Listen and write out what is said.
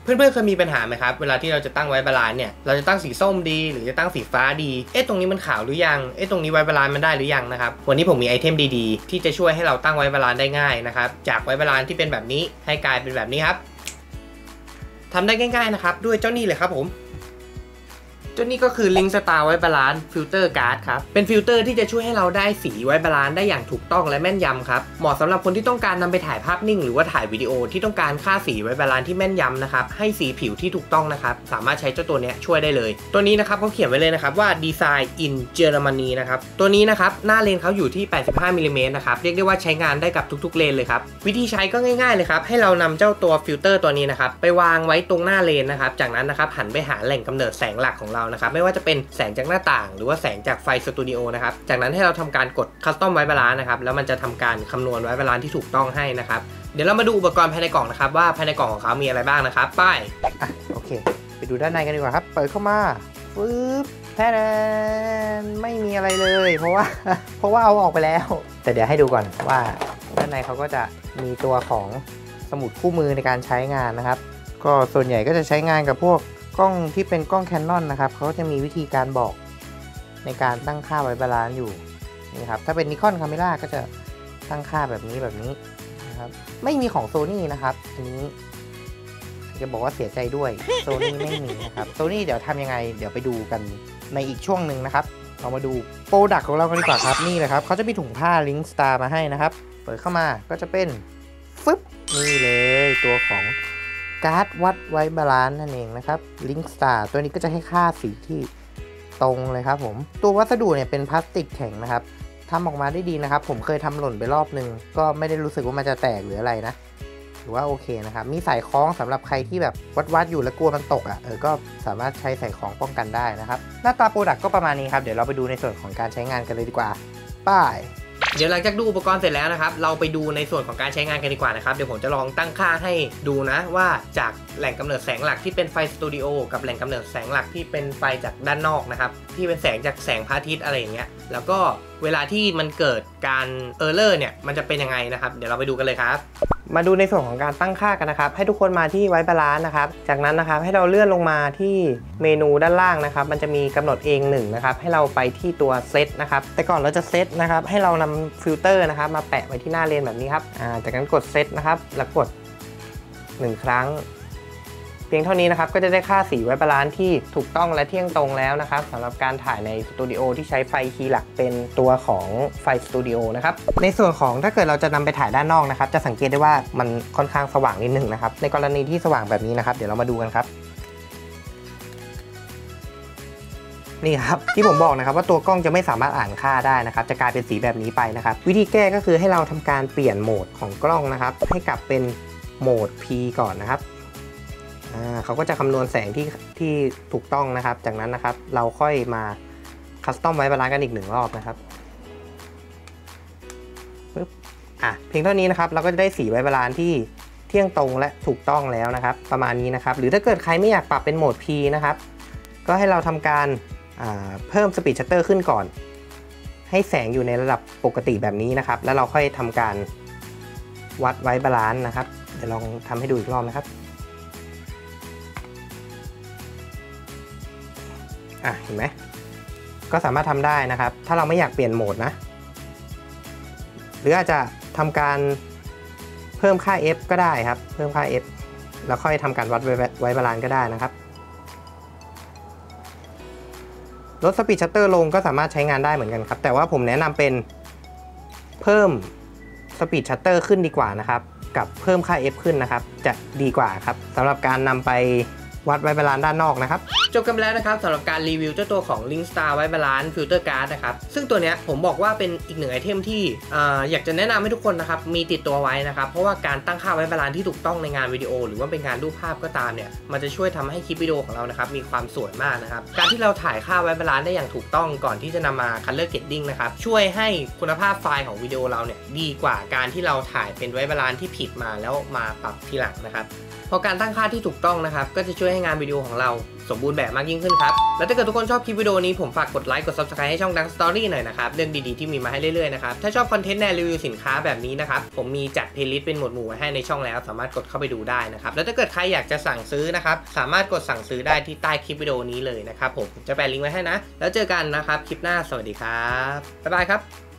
เพื่อนๆเคยมีปัญหาไหมครับเวลาที่เราจะตั้งไว้บาลานซ์เนี่ยเราจะตั้งสีส้มดีหรือจะตั้งสีฟ้าดีตรงนี้มันขาวหรือยังตรงนี้ไว้บาลานซ์มันได้หรือยังนะครับวันนี้ผมมีไอเทมดีๆที่จะช่วยให้เราตั้งไว้บาลานซ์ได้ง่ายนะครับจากไว้บาลานซ์ที่เป็นแบบนี้ให้กลายเป็นแบบนี้ครับทำได้ง่ายๆนะครับด้วยเจ้านี่เลยครับผมเจ้านี่ก็คือ Link Star ไว้บาลานซ์ฟิลเตอร์การ์ดครับเป็นฟิลเตอร์ที่จะช่วยให้เราได้สีไว้บาลานซ์ได้อย่างถูกต้องและแม่นยำครับเหมาะสำหรับคนที่ต้องการนำไปถ่ายภาพนิ่งหรือว่าถ่ายวิดีโอที่ต้องการค่าสีไว้บาลานซ์ที่แม่นยำนะครับให้สีผิวที่ถูกต้องนะครับสามารถใช้เจ้าตัวนี้ช่วยได้เลยตัวนี้นะครับเขาเขียนไว้เลยนะครับว่า Design in Germany นะครับตัวนี้นะครับหน้าเลนเขาอยู่ที่85มิลลิเมตรนะครับเรียกได้ว่าใช้งานได้กับทุกๆเลนเลยครับวิธีใช้ก็ง่ายๆเลยครับให้เรานำเจ้าตัวฟิลเตอร์ตัวนี้นะครับไปวางไว้ตรงหน้าเลนนะครับจากนั้นนะครับหันไปหาแหล่งกำเนิดแสงหลักของเรานะครับไม่ว่าจะเป็นแสงจากหน้าต่างหรือว่าแสงจากไฟสตูดิโอนะครับจากนั้นให้เราทำการกดคัสตอมไว้บาลานซ์นะครับแล้วมันจะทำการคำนวณไว้บาลานซ์ที่ถูกต้องให้นะครับเดี๋ยวเรามาดูอุปกรณ์ภายในกล่องนะครับว่าภายในกล่องของเขามีอะไรบ้างนะครับไปโอเคไปดูด้านในกันดีกว่าครับเปิดเข้ามาปึ๊บแท้ไม่มีอะไรเลยเพราะว่าเอาออกไปแล้วแต่เดี๋ยวให้ดูก่อนว่าด้านในเขาก็จะมีตัวของสมุดคู่มือในการใช้งานนะครับก็ส่วนใหญ่ก็จะใช้งานกับพวกกล้องที่เป็นกล้อง Canon นะครับเขาจะมีวิธีการบอกในการตั้งค่าไว้บาลานซ์อยู่นี่ครับถ้าเป็น Nikon Camera ก็จะตั้งค่าแบบนี้นะครับไม่มีของ Sony นะครับอันนี้จะบอกว่าเสียใจด้วย Sony ไม่มีนะครับ Sony เดี๋ยวทำยังไงเดี๋ยวไปดูกันในอีกช่วงหนึ่งนะครับเรามาดูโปรดักต์ของเรากันดีกว่าครับนี่เลยครับเขาจะมีถุงผ้า Link Star มาให้นะครับเปิดเข้ามาก็จะเป็นฟึบนี่เลยตัวของการ์ดวัดไว้บาลานซ์นั่นเองนะครับ Link Star ตัวนี้ก็จะให้ค่าสีที่ตรงเลยครับผมตัววัสดุเนี่ยเป็นพลาสติกแข็งนะครับทำออกมาได้ดีนะครับผมเคยทำหล่นไปรอบนึงก็ไม่ได้รู้สึกว่ามันจะแตกหรืออะไรนะหรือว่าโอเคนะครับมีสายคล้องสำหรับใครที่แบบวัดอยู่แล้วกลัวมันตกก็สามารถใช้สายคล้องป้องกันได้นะครับหน้าตาโปรดักต์ก็ประมาณนี้ครับเดี๋ยวเราไปดูในส่วนของการใช้งานกันเลยดีกว่าป้ายเดี๋ยวหลังจากดูอุปกรณ์เสร็จแล้วนะครับเราไปดูในส่วนของการใช้งานกันดีกว่านะครับเดี๋ยวผมจะลองตั้งค่าให้ดูนะว่าจากแหล่งกำเนิดแสงหลักที่เป็นไฟสตูดิโอกับแหล่งกำเนิดแสงหลักที่เป็นไฟจากด้านนอกนะครับที่เป็นแสงจากแสงพระอาทิตย์อะไรอย่างเงี้ยแล้วก็เวลาที่มันเกิดการเออร์เลอร์เนี่ยมันจะเป็นยังไงนะครับเดี๋ยวเราไปดูกันเลยครับมาดูในส่วนของการตั้งค่ากันนะครับให้ทุกคนมาที่ไว้บาลานซ์นะครับจากนั้นนะครับให้เราเลื่อนลงมาที่เมนูด้านล่างนะครับมันจะมีกำหนดเอง1นะครับให้เราไปที่ตัวเซตนะครับแต่ก่อนเราจะเซตนะครับให้เรานำฟิลเตอร์นะครับมาแปะไว้ที่หน้าเลนแบบนี้ครับจากนั้นกดเซตนะครับแล้วกด1ครั้งเพียงเท่านี้นะครับก็จะได้ค่าสีไว้บาลานซ์ที่ถูกต้องและเที่ยงตรงแล้วนะครับสำหรับการถ่ายในสตูดิโอที่ใช้ไฟคีย์หลักเป็นตัวของไฟสตูดิโอนะครับในส่วนของถ้าเกิดเราจะนำไปถ่ายด้านนอกนะครับจะสังเกตได้ว่ามันค่อนข้างสว่างนิดนึงนะครับในกรณีที่สว่างแบบนี้นะครับเดี๋ยวเรามาดูกันครับนี่ครับที่ผมบอกนะครับว่าตัวกล้องจะไม่สามารถอ่านค่าได้นะครับจะกลายเป็นสีแบบนี้ไปนะครับวิธีแก้ก็คือให้เราทำการเปลี่ยนโหมดของกล้องนะครับให้กลับเป็นโหมด P ก่อนนะครับเขาก็จะคำนวณแสงที่ถูกต้องนะครับจากนั้นนะครับเราค่อยมาคัสตอมไว้บาลานซ์กันอีก1รอบนะครับปึ๊บเพียงเท่านี้นะครับเราก็จะได้สีไว้บาลานซ์ที่เที่ยงตรงและถูกต้องแล้วนะครับประมาณนี้นะครับหรือถ้าเกิดใครไม่อยากปรับเป็นโหมด P นะครับก็ให้เราทำการเพิ่มสปีดชัตเตอร์ขึ้นก่อนให้แสงอยู่ในระดับปกติแบบนี้นะครับแล้วเราค่อยทำการวัดไว้บาลานซ์นะครับเดี๋ยวลองทำให้ดูอีกรอบนะครับเห็นไหมก็สามารถทำได้นะครับถ้าเราไม่อยากเปลี่ยนโหมดนะหรืออาจจะทำการเพิ่มค่า F ก็ได้ครับเพิ่มค่า F แล้วค่อยทำการวัดไว้บาลานซ์ก็ได้นะครับลดสปีดชัตเตอร์ลงก็สามารถใช้งานได้เหมือนกันครับแต่ว่าผมแนะนำเป็นเพิ่มสปีดชัตเตอร์ขึ้นดีกว่านะครับกับเพิ่มค่า F ขึ้นนะครับจะดีกว่าครับสำหรับการนำไปวัดไว้บาลานซ์ด้านนอกนะครับจบกันแล้วนะครับสำหรับการรีวิวเจ้าตัวของ Link Star ไว้บาลานซ์ฟิลเตอร์การ์ดนะครับซึ่งตัวเนี้ยผมบอกว่าเป็นอีก1ไอเทมที่อยากจะแนะนำให้ทุกคนนะครับมีติดตัวไว้นะครับเพราะว่าการตั้งค่าไว้บาลานซ์ที่ถูกต้องในงานวิดีโอหรือว่าเป็นงานรูปภาพก็ตามเนี่ยมันจะช่วยทำให้คลิปวิดีโอของเรานะครับมีความสวยมากนะครับการที่เราถ่ายค่าไว้บาลานซ์ได้อย่างถูกต้องก่อนที่จะนำมา Color Grading นะครับช่วยให้คุณภาพไฟล์ของวิดีโอเราเนี่ยดีกว่าการที่เราถ่ายเป็นไว้บาลานซ์ที่ผิดมาแล้วมาปรับทีหลังนะครับเพราะการตั้งค่าที่ถูกต้องนะครับก็จะช่วยให้งานวิดีโอของเราสมบูรณ์แบบมากยิ่งขึ้นครับแล้วถ้าเกิดทุกคนชอบคลิปวิดีโอนี้ผมฝากกดไลค์กด Subscribe ให้ช่องดังสตอรี่หน่อยนะครับเรื่องดีๆที่มีมาให้เรื่อยๆนะครับถ้าชอบคอนเทนต์แนวรีวิวสินค้าแบบนี้นะครับผมมีจัดเพลย์ลิสต์เป็นหมวดหมู่ไว้ให้ในช่องแล้วสามารถกดเข้าไปดูได้นะครับแล้วถ้าเกิดใครอยากจะสั่งซื้อนะครับสามารถกดสั่งซื้อได้ที่ใต้คลิปวิดีโอนี้เลยนะครับผมจะแปะลิงก์ไว้ให้นะแล้วเจอกันนะครับคลิปหน้าสวัสดีครับบ๊ายบายครับ